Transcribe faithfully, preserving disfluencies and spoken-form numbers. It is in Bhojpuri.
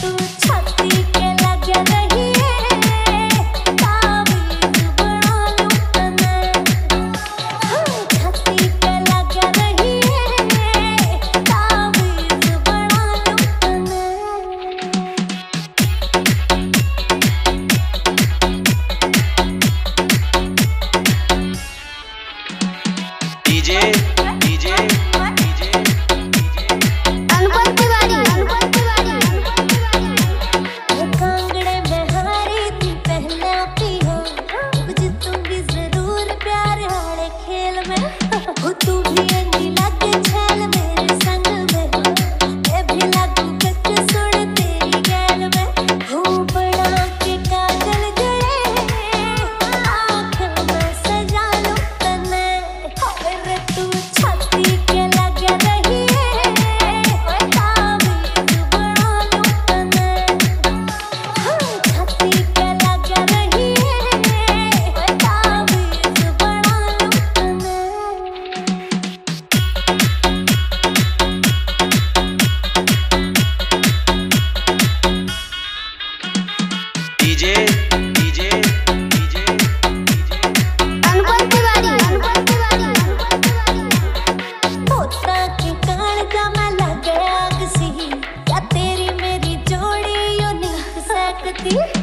तू छाती के लगे रहिए ताबीज बना लूं तने। छाती के लगे रहिए ताबीज बना लूं तने। DJ DJ DJ Anupam Tiwari Anupam Tiwari वो कांगड़े में हारी थी पहले पी हो मुझे तुम भी जरूर प्यार हारे खेल में हो तू भी अंगी लगे छेल मेरे संग में मैं भी लागू करके सुन तेरी गैल में हो बना के काजल गले आँख में सजा लूं तने। रे तू छाती के लगे रहिए ताबीज बना लूं तने। छाती के लगे रहिए ताबीज बना लूं तने। DJ DJ DJ Anupam Tiwari Anupam Tiwari पोता के कान का मैं लगे आग सी या तेरी मेरी जोड़ी यूं नहीं सकती।